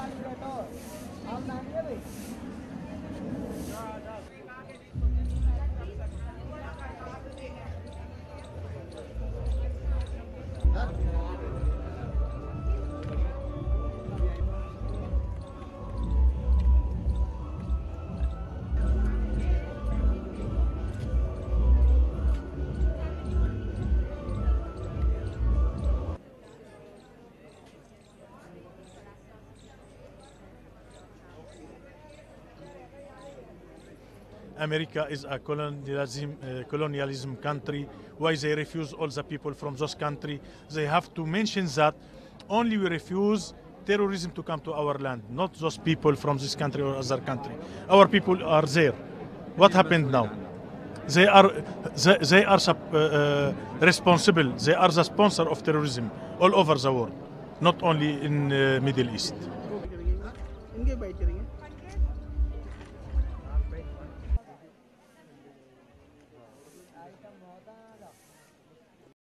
America is a colonialism country. Why they refuse all the people from those countries? They have to mention that only we refuse terrorism to come to our land, not those people from this country or other country. Our people are there. What happened now? They are responsible. They are the sponsor of terrorism all over the world, not only in Middle East.